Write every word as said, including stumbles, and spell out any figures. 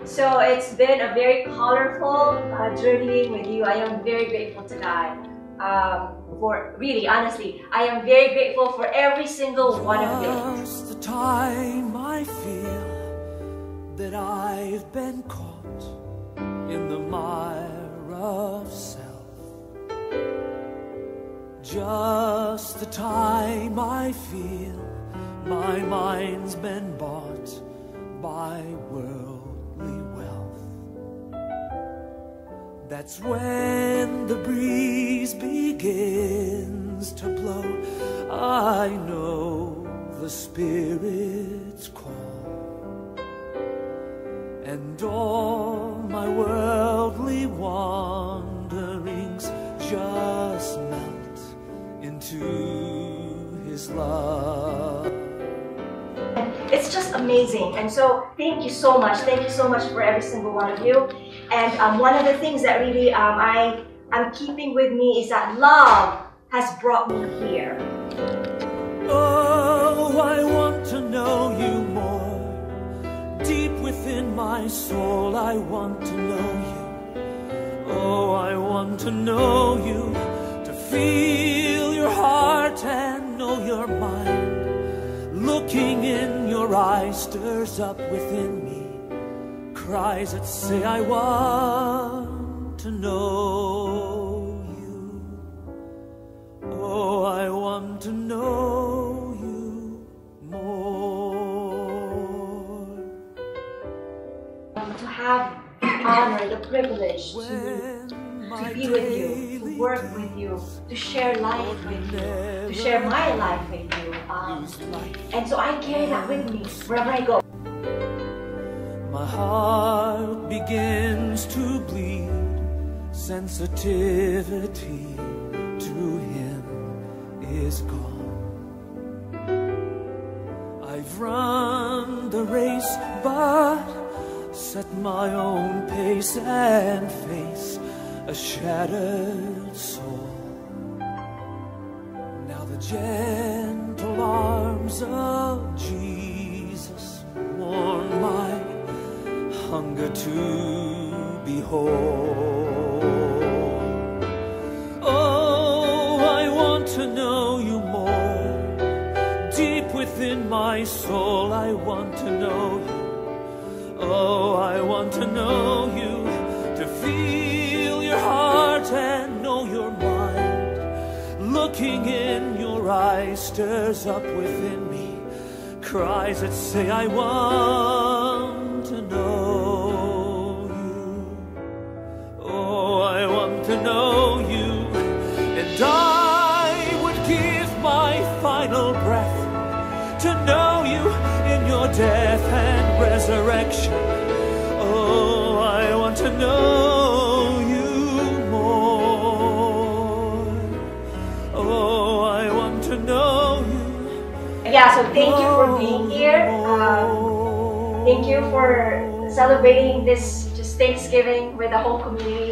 So it's been a very colorful uh, journeying with you. I am very grateful to God. Um, for really, honestly, I am very grateful for every single one of you. Just the time I feel that I've been caught in the mire of self. Just the time I feel my mind's been bought by worldly wealth. That's when the breeze begins to blow. I know the Spirit's call, and all my worldly wanderings just melt into His love. It's just amazing, and so thank you so much. Thank you so much for every single one of you. And um, one of the things that really um, I am keeping with me is that love has brought me here. Oh, I want to know you more. Deep within my soul, I want to know you. Oh, I want to know you, to feel your heart and know your mind. Looking in your eyes stirs up within me cries that say, I want to know you. Oh, I want to know you more. To have the honor, the privilege to, to be with you, to work with you, to share life with you, to share my life with you. Um, and so I carry that with me wherever I go. My heart begins to bleed. Sensitivity to Him is gone. I've run the race, but set my own pace and face a shattered soul. Now the gentle arms of Jesus warm my hunger to behold. Oh, I want to know you more. Deep within my soul, I want to know you. Oh, I want to know you, to feel your heart and know your mind. Looking in your eyes stirs up within me cries that say, I want to know you. Oh, I want to know you, and I would give my final breath to know you in your death and resurrection. Oh, I want to know you more. Oh, I want to know you. Yeah, so thank you for being here. Um, thank you for celebrating this just Thanksgiving with the whole community.